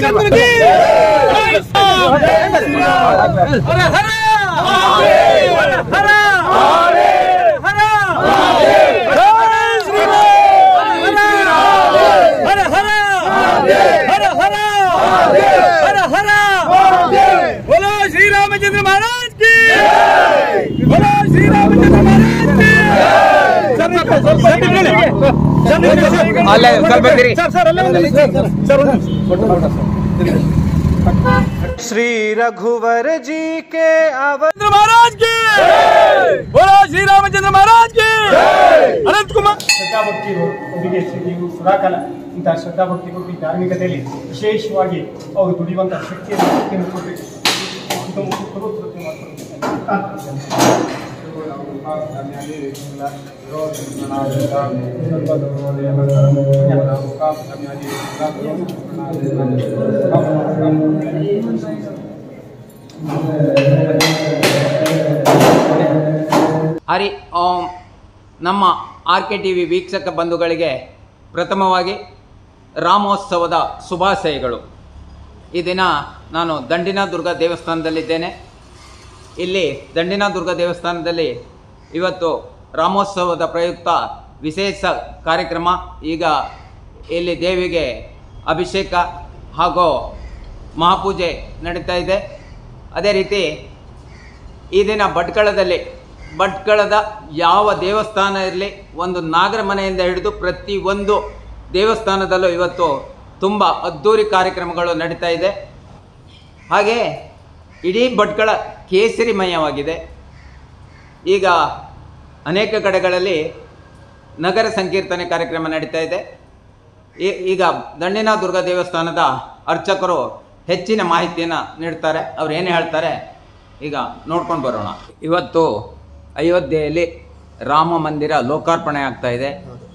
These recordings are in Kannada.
रामचंद्र की हर हर बोलो श्री रामचंद्र महाराज की, बोलो श्री रामचंद्र महाराज की। श्री रघुवर जी के अवधूत महाराज की, बोलो श्री रामचंद्र महाराज की। अनंत कुमार ಶ್ರದ್ಧಾಭಕ್ತಿಗೆ ನೀವು ಸದಾಕಾಲ ಇಂತಹ ಶ್ರದ್ಧಾಭಕ್ತಿ ಕೊಟ್ಟು ಧಾರ್ಮಿಕತೆಯಲ್ಲಿ ವಿಶೇಷವಾಗಿ ಅವರು ದುಡಿಯುವಂತಹ ಶಕ್ತಿಯನ್ನು ಕೊಡಬೇಕು. ಹರಿ ಓಂ. ನಮ್ಮ RK TV ವೀಕ್ಷಕ ಬಂಧುಗಳಿಗೆ ಪ್ರಥಮವಾಗಿ ರಾಮೋತ್ಸವದ ಶುಭಾಶಯಗಳು. ಈ ದಿನ ನಾನು ದಂಡಿನ ದುರ್ಗಾ ದೇವಸ್ಥಾನದಲ್ಲಿದ್ದೇನೆ. ಇಲ್ಲಿ ದಂಡಿನ ದುರ್ಗಾ ದೇವಸ್ಥಾನದಲ್ಲಿ ಇವತ್ತು ರಾಮೋತ್ಸವದ ಪ್ರಯುಕ್ತ ವಿಶೇಷ ಕಾರ್ಯಕ್ರಮ. ಈಗ ಇಲ್ಲಿ ದೇವಿಗೆ ಅಭಿಷೇಕ ಹಾಗೂ ಮಹಾಪೂಜೆ ನಡೀತಾ ಇದೆ. ಅದೇ ರೀತಿ ಈ ದಿನ ಭಟ್ಕಳದ ಯಾವ ದೇವಸ್ಥಾನ ಇರಲಿ, ಒಂದು ನಾಗರ ಮನೆಯಿಂದ ಹಿಡಿದು ಪ್ರತಿಯೊಂದು ದೇವಸ್ಥಾನದಲ್ಲೂ ಇವತ್ತು ತುಂಬ ಅದ್ಧೂರಿ ಕಾರ್ಯಕ್ರಮಗಳು ನಡೀತಾ ಇದೆ. ಹಾಗೆ ಇಡೀ ಭಟ್ಕಳ ಕೇಸರಿಮಯವಾಗಿದೆ. ಈಗ ಅನೇಕ ಕಡೆಗಳಲ್ಲಿ ನಗರ ಸಂಕೀರ್ತನೆ ಕಾರ್ಯಕ್ರಮ ನಡೀತಾ ಇದೆ. ಈಗ ದಂಡಿನ ದುರ್ಗಾ ದೇವಸ್ಥಾನದ ಅರ್ಚಕರು ಹೆಚ್ಚಿನ ಮಾಹಿತಿಯನ್ನು ನೀಡ್ತಾರೆ. ಅವ್ರು ಏನು ಹೇಳ್ತಾರೆ ಈಗ ನೋಡ್ಕೊಂಡು ಬರೋಣ. ಇವತ್ತು ಅಯೋಧ್ಯೆಯಲ್ಲಿ ರಾಮ ಮಂದಿರ ಲೋಕಾರ್ಪಣೆ ಆಗ್ತಾ ಇದೆ.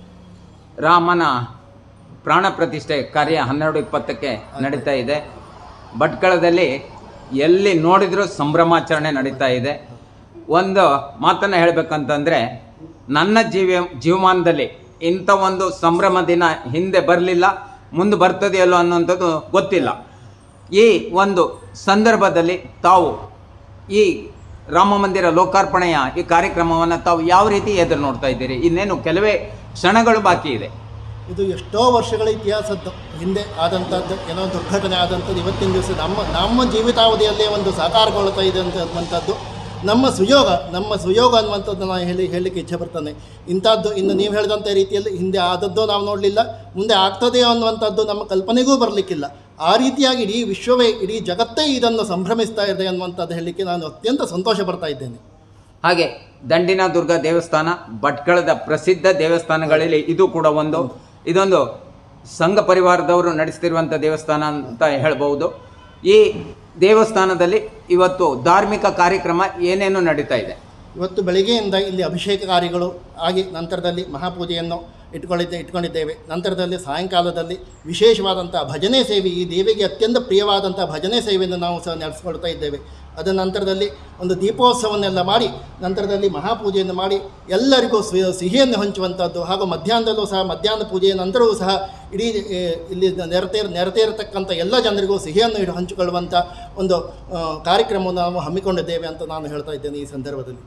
ರಾಮನ ಪ್ರಾಣ ಪ್ರತಿಷ್ಠೆ ಕಾರ್ಯ 12:20ಕ್ಕೆ ನಡೀತಾ ಇದೆ. ಭಟ್ಕಳದಲ್ಲಿ ಎಲ್ಲಿ ನೋಡಿದರೂ ಸಂಭ್ರಮಾಚರಣೆ ನಡೀತಾ ಇದೆ. ಒಂದು ಮಾತನ್ನು ಹೇಳಬೇಕಂತಂದರೆ, ನನ್ನ ಜೀವಮಾನದಲ್ಲಿ ಇಂಥ ಒಂದು ಸಂಭ್ರಮ ದಿನ ಹಿಂದೆ ಬರಲಿಲ್ಲ, ಮುಂದೆ ಬರ್ತದೆಯಲ್ಲೋ ಅನ್ನೋಂಥದ್ದು ಗೊತ್ತಿಲ್ಲ. ಈ ಒಂದು ಸಂದರ್ಭದಲ್ಲಿ ತಾವು ಈ ರಾಮ ಮಂದಿರ ಲೋಕಾರ್ಪಣೆಯ ಈ ಕಾರ್ಯಕ್ರಮವನ್ನು ತಾವು ಯಾವ ರೀತಿ ಎದುರು ನೋಡ್ತಾ ಇದ್ದೀರಿ? ಇನ್ನೇನು ಕೆಲವೇ ಕ್ಷಣಗಳು ಬಾಕಿ ಇದೆ. ಇದು ಎಷ್ಟೋ ವರ್ಷಗಳ ಇತಿಹಾಸದ್ದು ಹಿಂದೆ ಆದಂಥದ್ದು ಏನೋ ದುರ್ಘಟನೆ ಆದಂಥದ್ದು ಇವತ್ತಿನ ದಿವಸ ನಮ್ಮ ಜೀವಿತಾವಧಿಯಲ್ಲೇ ಒಂದು ಸಾಕಾರಗೊಳ್ತಾ ಇದೆ ಅಂತಕ್ಕಂಥದ್ದು ನಮ್ಮ ಸುಯೋಗ ಅನ್ನುವಂಥದ್ದು ನಾನು ಹೇಳಲಿಕ್ಕೆ ಇಚ್ಛೆ ಪಡ್ತಾನೆ. ಇಂಥದ್ದು ಇನ್ನು ನೀವು ಹೇಳಿದಂಥ ರೀತಿಯಲ್ಲಿ ಹಿಂದೆ ಆದದ್ದು ನಾವು ನೋಡಲಿಲ್ಲ, ಮುಂದೆ ಆಗ್ತದೆ ಅನ್ನುವಂಥದ್ದು ನಮ್ಮ ಕಲ್ಪನೆಗೂ ಬರಲಿಕ್ಕಿಲ್ಲ. ಆ ರೀತಿಯಾಗಿ ಇಡೀ ವಿಶ್ವವೇ, ಇಡೀ ಜಗತ್ತೇ ಇದನ್ನು ಸಂಭ್ರಮಿಸ್ತಾ ಇದೆ ಅನ್ನುವಂಥದ್ದು ಹೇಳಲಿಕ್ಕೆ ನಾನು ಅತ್ಯಂತ ಸಂತೋಷ ಪಡ್ತಾ ಇದ್ದೇನೆ. ಹಾಗೆ ದಂಡಿನ ದುರ್ಗಾ ದೇವಸ್ಥಾನ ಭಟ್ಕಳದ ಪ್ರಸಿದ್ಧ ದೇವಸ್ಥಾನಗಳಲ್ಲಿ ಇದು ಕೂಡ ಇದೊಂದು ಸಂಘ ಪರಿವಾರದವರು ನಡೆಸ್ತಿರುವಂಥ ದೇವಸ್ಥಾನ ಅಂತ ಹೇಳ್ಬೋದು. ಈ ದೇವಸ್ಥಾನದಲ್ಲಿ ಇವತ್ತು ಧಾರ್ಮಿಕ ಕಾರ್ಯಕ್ರಮ ಏನೇನು ನಡೀತಾ ಇದೆ? ಇವತ್ತು ಬೆಳಿಗ್ಗೆಯಿಂದ ಇಲ್ಲಿ ಅಭಿಷೇಕ ಕಾರ್ಯಗಳು ಆಗಿ ನಂತರದಲ್ಲಿ ಮಹಾಪೂಜೆಯನ್ನು ಇಟ್ಕೊಂಡಿದ್ದೇವೆ. ನಂತರದಲ್ಲಿ ಸಾಯಂಕಾಲದಲ್ಲಿ ವಿಶೇಷವಾದಂಥ ಭಜನೆ ಸೇವೆ, ಈ ದೇವಿಗೆ ಅತ್ಯಂತ ಪ್ರಿಯವಾದಂಥ ಭಜನೆ ಸೇವೆಯನ್ನು ನಾವು ಸಹ ನಡೆಸ್ಕೊಳ್ತಾ ಇದ್ದೇವೆ. ಅದರ ನಂತರದಲ್ಲಿ ಒಂದು ದೀಪೋತ್ಸವನ್ನೆಲ್ಲ ಮಾಡಿ ನಂತರದಲ್ಲಿ ಮಹಾಪೂಜೆಯನ್ನು ಮಾಡಿ ಎಲ್ಲರಿಗೂ ಸಿಹಿಯನ್ನು ಹಂಚುವಂಥದ್ದು. ಹಾಗೂ ಮಧ್ಯಾಹ್ನದಲ್ಲೂ ಸಹ ಮಧ್ಯಾಹ್ನ ಪೂಜೆಯ ನಂತರವೂ ಸಹ ಇಡೀ ಇಲ್ಲಿ ನೆರೆದಿರತಕ್ಕಂಥ ಎಲ್ಲ ಜನರಿಗೂ ಸಿಹಿಯನ್ನು ಹಂಚಿಕೊಳ್ಳುವಂಥ ಒಂದು ಕಾರ್ಯಕ್ರಮವನ್ನು ನಾವು ಹಮ್ಮಿಕೊಂಡಿದ್ದೇವೆ ಅಂತ ನಾನು ಹೇಳ್ತಾ ಇದ್ದೇನೆ ಈ ಸಂದರ್ಭದಲ್ಲಿ.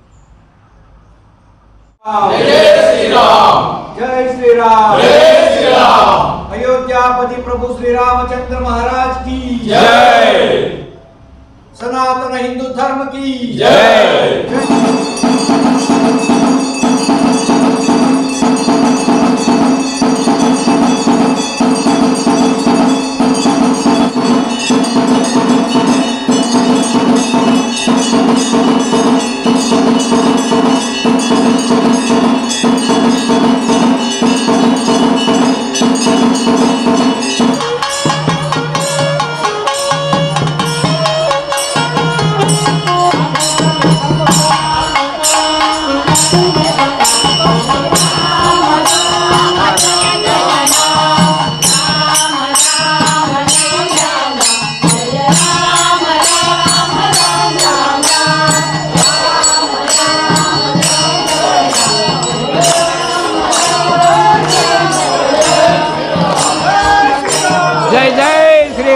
जय श्री राम, जय श्री राम, जय श्री राम। अयोध्यापति प्रभु श्री रामचंद्र महाराज की जय। सनातन हिंदू धर्म की जय। Thank you.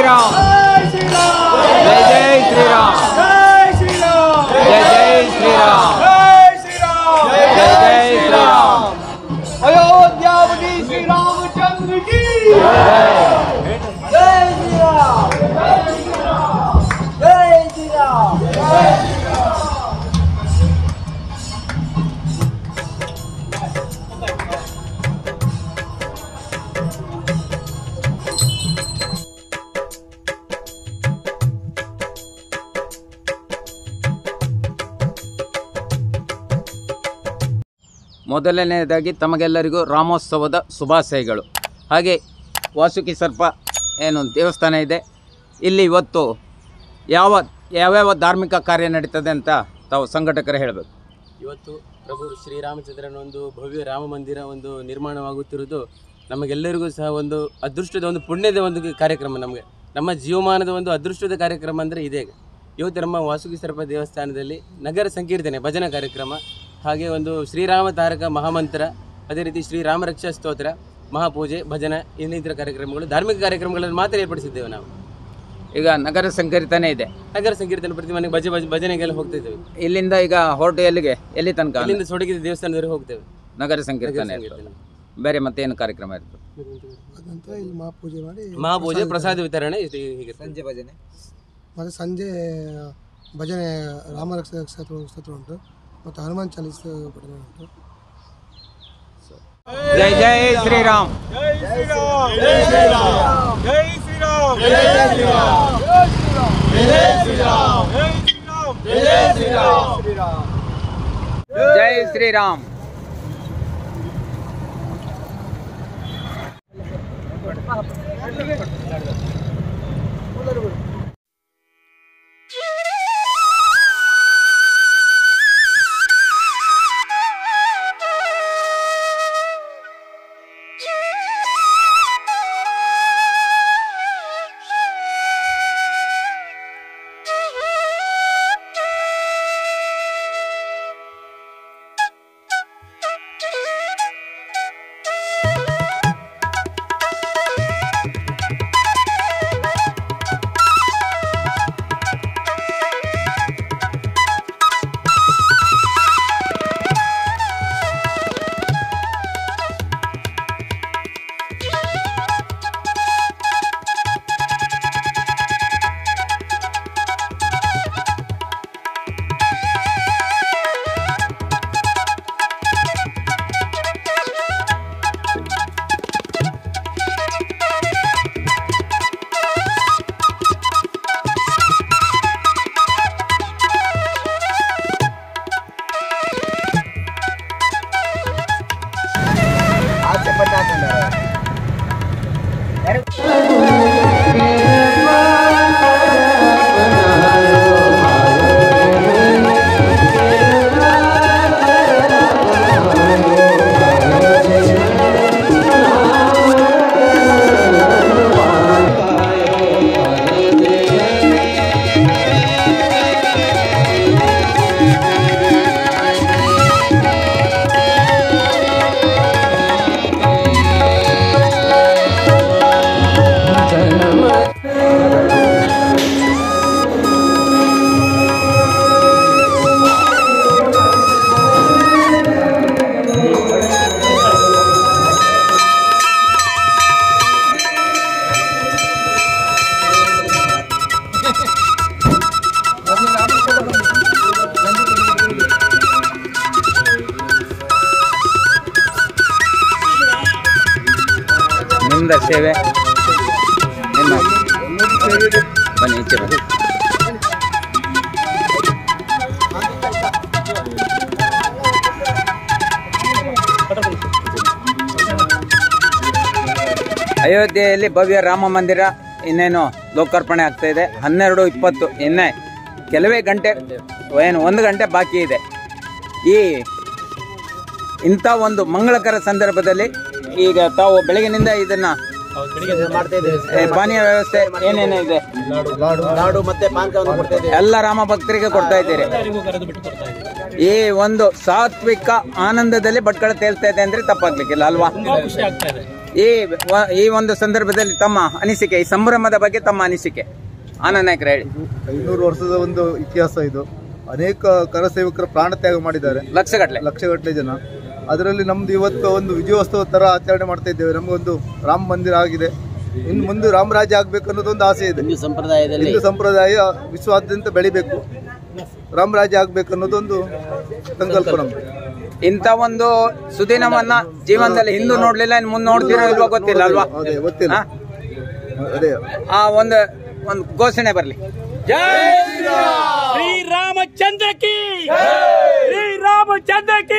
ಶ್ರೀರಾಮ್ ಜೈ ಜೈ ಶ್ರೀರಾಮ್ ಜೈ ಜೈ ಶ್ರೀರಾಮ್ ಜೈ ಜೈ ಶ್ರೀರಾಮ್ अयोध्यापति श्री रामचंद्र की जय श्री राम जय श्री राम जय श्री राम। ಮೊದಲನೆಯದಾಗಿ ತಮಗೆಲ್ಲರಿಗೂ ರಾಮೋತ್ಸವದ ಶುಭಾಶಯಗಳು. ಹಾಗೆ ವಾಸುಕಿ ಸರ್ಪ ಏನು ದೇವಸ್ಥಾನ ಇದೆ, ಇಲ್ಲಿ ಇವತ್ತು ಯಾವ್ಯಾವ ಧಾರ್ಮಿಕ ಕಾರ್ಯ ನಡೀತದೆ ಅಂತ ತಾವು ಸಂಘಟಕರು ಹೇಳಬೇಕು. ಇವತ್ತು ಪ್ರಭು ಶ್ರೀರಾಮಚಂದ್ರನ ಒಂದು ಭವ್ಯ ರಾಮ ಮಂದಿರ ಒಂದು ನಿರ್ಮಾಣವಾಗುತ್ತಿರುವುದು ನಮಗೆಲ್ಲರಿಗೂ ಸಹ ಒಂದು ಅದೃಷ್ಟದ ಒಂದು ಪುಣ್ಯದ ಒಂದು ಕಾರ್ಯಕ್ರಮ. ನಮ್ಮ ಜೀವಮಾನದ ಒಂದು ಅದೃಷ್ಟದ ಕಾರ್ಯಕ್ರಮ ಅಂದರೆ ಇದೇ. ಇವತ್ತು ನಮ್ಮ ವಾಸುಕಿ ಸರ್ಪ ದೇವಸ್ಥಾನದಲ್ಲಿ ನಗರ ಸಂಕೀರ್ತನೆ ಭಜನಾ ಕಾರ್ಯಕ್ರಮ, ಹಾಗೆ ಒಂದು ಶ್ರೀರಾಮ ತಾರಕ ಮಹಾಮಂತ್ರ, ಅದೇ ರೀತಿ ಶ್ರೀರಾಮ ರಕ್ಷಾ ಸ್ತೋತ್ರ, ಮಹಾಪೂಜೆ, ಭಜನೆ, ಇನ್ನಿತರ ಕಾರ್ಯಕ್ರಮಗಳು, ಧಾರ್ಮಿಕ ಕಾರ್ಯಕ್ರಮಗಳನ್ನು ಮಾತ್ರ ಏರ್ಪಡಿಸಿದ್ದೇವೆ ನಾವು. ಈಗ ನಗರ ಸಂಕೀರ್ತನೆ ಇದೆ. ನಗರ ಸಂಕೀರ್ತನೆ ಪ್ರತಿ ಮನೆಗೆ ಭಜನೆಗೆಲ್ಲ ಹೋಗ್ತಾ ಇದ್ದೇವೆ. ಇಲ್ಲಿಂದ ಈಗ ಹೊರಟು ಎಲ್ಲಿ ತನಕ? ಇಲ್ಲಿಂದ ಸೊಡಗಿದ ದೇವಸ್ಥಾನದವರೆಗೆ ಹೋಗ್ತೇವೆ. ನಗರ ಸಂಕೀರ್ತನೆ ಬೇರೆ ಮತ್ತೇನು ಕಾರ್ಯಕ್ರಮ ಇರ್ತದೆ? ಮಹಾಪೂಜೆ, ಪ್ರಸಾದ ವಿತರಣೆ, ಹೀಗೆ ಸಂಜೆ ಭಜನೆ, ಮತ್ತು ಸಂಜೆ ಭಜನೆ ರಾಮ ರಕ್ಷಾ ಸ್ತೋತ್ರ ಉಂಟು, ಮತ್ತು ಹನುಮಾನ್ ಚಾಲೀಸ ಪಠಣ ಉಂಟು. ಜೈ ಜೈ ಶ್ರೀರಾಮ್ ಜೈ ಶ್ರೀರಾಮ್ ಜೈ ಶ್ರೀರಾಮ್ ಜೈ ಶ್ರೀರಾಮ್ ಜೈ ಶ್ರೀರಾಮ್ ಜೈ ಶ್ರೀರಾಮ್ ಜೈ ಶ್ರೀರಾಮ್ ಜೈ ಶ್ರೀರಾಮ್. ನಿಮ್ದ ಸೇವೆ ಬನ್ನಿ ಈಚೆ ಬನ್ನಿ. ಅಯೋಧ್ಯೆಯಲ್ಲಿ ಭವ್ಯ ರಾಮ ಮಂದಿರ ಇನ್ನೇನು ಲೋಕಾರ್ಪಣೆ ಆಗ್ತಾ ಇದೆ. 12:20 ಇನ್ನೇ ಕೆಲವೇ ಗಂಟೆ, ಏನು 1 ಗಂಟೆ ಬಾಕಿ ಇದೆ. ಇಂಥ ಒಂದು ಮಂಗಳಕರ ಸಂದರ್ಭದಲ್ಲಿ ಈಗ ತಾವು ಬೆಳಗಿನಿಂದ ಇದನ್ನ ಪಾನೀಯ ವ್ಯವಸ್ಥೆ ಏನೇನು ಇದೆ, ಲಾಡು ಮತ್ತೆ ಪಾನಕವನ್ನು ಕೊಡ್ತಾ ಇದ್ದೀವಿ. ಎಲ್ಲ ರಾಮ ಭಕ್ತರಿಗೆ ಕೊಡ್ತಾ ಇದ್ದೀರಿ. ಈ ಒಂದು ಸಾತ್ವಿಕ ಆನಂದದಲ್ಲಿ ಭಟ್ಕಳ ತೇಲ್ತಾ ಇದೆ ಅಂದ್ರೆ ತಪ್ಪಾಗ್ಲಿಕ್ಕಿಲ್ಲ ಅಲ್ವಾ? ಈ ಒಂದು ಸಂದರ್ಭದಲ್ಲಿ ತಮ್ಮ ಅನಿಸಿಕೆ, ಈ ಸಂಭ್ರಮದ ಬಗ್ಗೆ ತಮ್ಮ ಅನಿಸಿಕೆ ಆನಂದ್ ನಾಯ್ಕರ ಹೇಳಿ. 500 ವರ್ಷದ ಒಂದು ಇತಿಹಾಸ ಇದು. ಅನೇಕ ಕರಸೇವಕರು ಪ್ರಾಣ ತ್ಯಾಗ ಮಾಡಿದ್ದಾರೆ, ಲಕ್ಷಗಟ್ಟಲೆ ಜನ. ಅದರಲ್ಲಿ ನಮ್ದು ಇವತ್ತು ಒಂದು ವಿಜಯೋತ್ಸವ ತರ ಆಚರಣೆ ಮಾಡ್ತಾ ಇದ್ದೇವೆ. ನಮಗೊಂದು ರಾಮ ಮಂದಿರ ಆಗಿದೆ, ಇನ್ನು ಮುಂದೆ ರಾಮರಾಜ್ಯ ಆಗ್ಬೇಕು ಅನ್ನೋದೊಂದು ಆಸೆ ಇದೆ. ಹಿಂದೂ ಸಂಪ್ರದಾಯ ವಿಶ್ವಾದ್ಯಂತ ಬೆಳಿಬೇಕು, ರಾಮರಾಜ್ಯ ಆಗ್ಬೇಕು ಅನ್ನೋದೊಂದು ಸಂಕಲ್ಪ ನಮ್ದು. ಇಂಥ ಒಂದು ಸುದಿನವನ್ನ ಜೀವನದಲ್ಲಿ ಹಿಂದೂ ನೋಡ್ಲಿಲ್ಲ, ಇನ್ನು ಮುಂದೆ ನೋಡ್ತೀರೋ ಇಲ್ವೋ ಗೊತ್ತಿಲ್ಲ ಅಲ್ವಾ? ಗೊತ್ತಿಲ್ಲ. ಆ ಒಂದು ಘೋಷಣೆ ಬರಲಿ. ಜೈ ಶ್ರೀರಾಮಚಂದ್ರ ಕಿ, ಶ್ರೀರಾಮಚಂದ್ರ ಕಿ.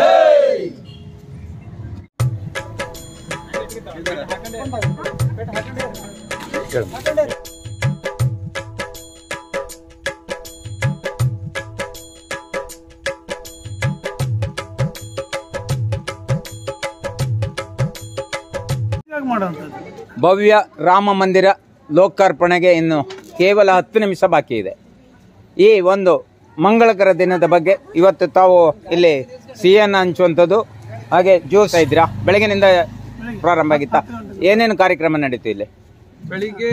ಭವ್ಯ ರಾಮ ಮಂದಿರ ಲೋಕಾರ್ಪಣೆಗೆ ಇನ್ನು ಕೇವಲ 10 ನಿಮಿಷ ಬಾಕಿ ಇದೆ. ಈ ಒಂದು ಮಂಗಳಕರ ದಿನದ ಬಗ್ಗೆ ಇವತ್ತು ತಾವು ಇಲ್ಲಿ ಸಿಹಿಯನ್ನು ಹಂಚುವಂಥದ್ದು, ಹಾಗೆ ಜ್ಯೂಸ್ ಇದ್ದೀರಾ? ಬೆಳಗಿನಿಂದ ಪ್ರಾರಂಭ ಆಗಿತ್ತಾ? ಏನೇನು ಕಾರ್ಯಕ್ರಮ ನಡೀತು ಇಲ್ಲಿ? ಬೆಳಿಗ್ಗೆ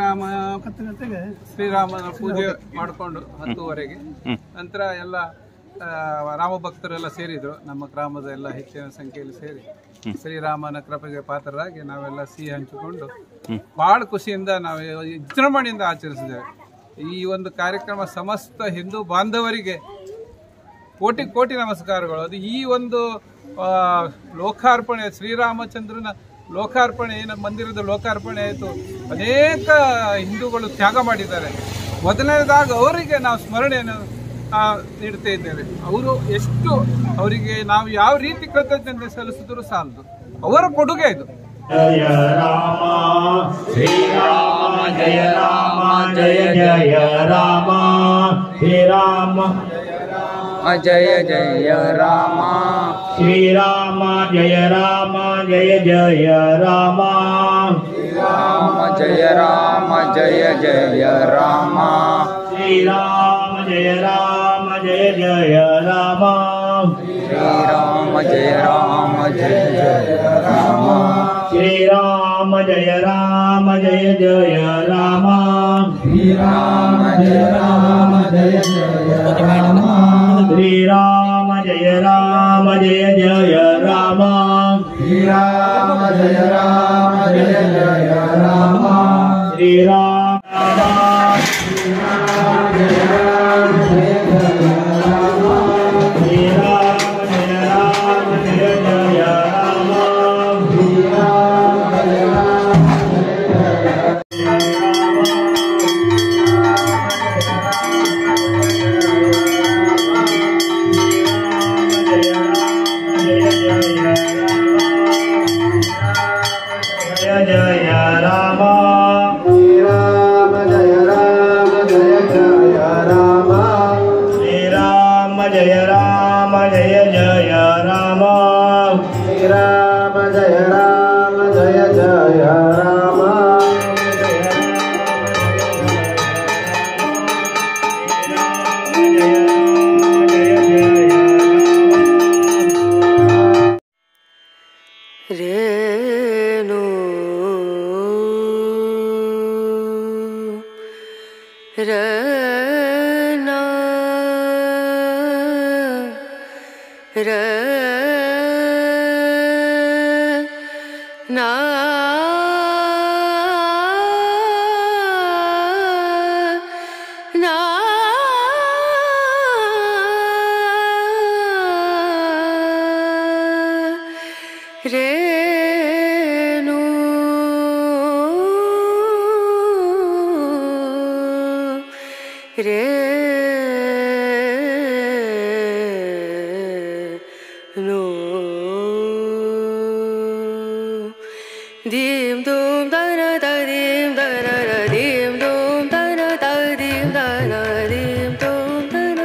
ಶ್ರೀರಾಮನ ಪೂಜೆ ಮಾಡಿಕೊಂಡು 10:00ವರೆಗೆ, ನಂತರ ಎಲ್ಲ ರಾಮ ಭಕ್ತರೆಲ್ಲ ಸೇರಿದ್ರು. ನಮ್ಮ ಗ್ರಾಮದ ಎಲ್ಲ ಹೆಚ್ಚಿನ ಸಂಖ್ಯೆಯಲ್ಲಿ ಸೇರಿ ಶ್ರೀರಾಮನ ಕೃಪೆಗೆ ಪಾತ್ರರಾಗಿ ನಾವೆಲ್ಲ ಸಿಹಿ ಹಂಚಿಕೊಂಡು ಬಹಳ ಖುಷಿಯಿಂದ ನಾವು ವಿಜೃಂಭಣೆಯಿಂದ ಆಚರಿಸಿದ್ದೇವೆ. ಈ ಒಂದು ಕಾರ್ಯಕ್ರಮ ಸಮಸ್ತ ಹಿಂದೂ ಬಾಂಧವರಿಗೆ ಕೋಟಿ ಕೋಟಿ ನಮಸ್ಕಾರಗಳು. ಅದು ಈ ಒಂದು ಲೋಕಾರ್ಪಣೆ, ಶ್ರೀರಾಮಚಂದ್ರನ ಲೋಕಾರ್ಪಣೆ, ಮಂದಿರದ ಲೋಕಾರ್ಪಣೆ ಆಯಿತು. ಅನೇಕ ಹಿಂದೂಗಳು ತ್ಯಾಗ ಮಾಡಿದ್ದಾರೆ. ಮೊದಲನೇದಾಗಿ ಅವರಿಗೆ ನಾವು ಸ್ಮರಣೆಯನ್ನು ನೀಡ್ತಾ ಇದ್ದೇವೆ. ಅವರು ಎಷ್ಟು, ಅವರಿಗೆ ನಾವು ಯಾವ ರೀತಿ ಕೃತಜ್ಞತೆ ಸಲ್ಲಿಸಿದ್ರು ಸಾಲದು, ಅವರ ಕೊಡುಗೆ ಇದು. ಜಯ ರಾಮ ಶ್ರೀರಾಮ, ಜಯ ರಾಮ ಜಯ ಜಯ ರಾಮ, ಶ್ರೀರಾಮ ಜಯ ಜಯ ರಾಮ, ಶ್ರೀರಾಮ ಜಯ ರಾಮ ಜಯ ಜಯ ರಾಮ, ಶ್ರೀರಾಮ ಜಯ ರಾಮ ಜಯ ಜಯ ರಾಮ, ಶ್ರೀರಾಮ ಜಯ ರಾಮ ಜಯ ಜಯ ರಾಮ, ಶ್ರೀರಾಮ ಜಯ ರಾಮ ಜಯ ಜಯ ರಾಮ, ಶ್ರೀರಾಮ ಜಯ ರಾಮ ಜಯ ಜಯ ರಾಮ, ಶ್ರೀರಾಮ ಜಯ ರಾಮ ಜಯ ಜಯ ರಾಮ, ಶ್ರೀರಾಮ ಜಯ ರಾಮ ಜಯ ಜಯ ರಾಮ, ಶ್ರೀರಾಮ ಜಯ ರಾಮ ಜಯ ಜಯ ರಾಮ, ಶ್ರೀರಾಮ ಜಯ ರಾಮ ಜಯ ಜಯ ರಾಮ, ಶ್ರೀರಾಮ ಜಯ ರಾಮ ಜಯ ಜಯ ರಾಮ, ಶ್ರೀರಾಮ ಜಯ ರಾಮ ಜಯ ಜಯ ಜಯ ರಾಮ, ಶ್ರೀರಾಮ ಜಯ ರಾಮ ಜಯ ಜಯ ರಾಮ, ಶ್ರೀರಾಮ ಜಯ ರಾಮ ಜಯ ಜಯ ರಾಮ, ಶ್ರೀರಾಮ ಜಯ ರಾಮ ಜಯ ಜಯ ರಾಮ, ರೇಣು ರನ ರನ ರೇಣು ರೇಣು ದೀಂ ದೂಂ ದನ ದೀಂ ದನ ದೀಂ ದೂಂ ದನ ದೀಂ ದನ ದೀಂ ದೂಂ ದನ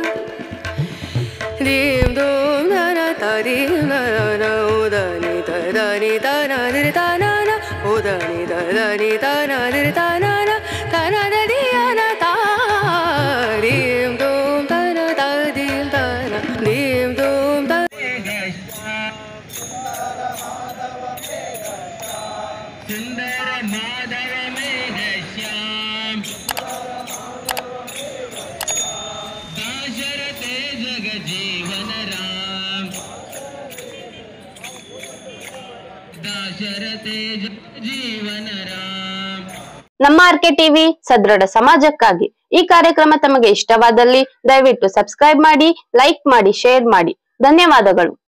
ದೀಂ ದೂಂ ದನ ದೀಂ ದನ ಉದನಿ ದನಿ ದನ ದಿರ್ದನ ಉದನಿ ದನಿ ದನ ದಿರ್ದನ ತನ ದಿಯನ ತಾ ದೀಂ सुंदर माधव मेघ श्याम दाशरथे जग जीवन राम दाशरथे जग जीवन राम ನಮ್ಮ ಆರ್ಕೆ ಟಿವಿ ಸದೃಢ ಸಮಾಜಕ್ಕಾಗಿ ಈ ಕಾರ್ಯಕ್ರಮ ತಮಗೆ ಇಷ್ಟವಾದಲ್ಲಿ ದಯವಿಟ್ಟು ಸಬ್ಸ್ಕ್ರೈಬ್ ಮಾಡಿ, ಲೈಕ್ ಮಾಡಿ, ಶೇರ್ ಮಾಡಿ. ಧನ್ಯವಾದಗಳು.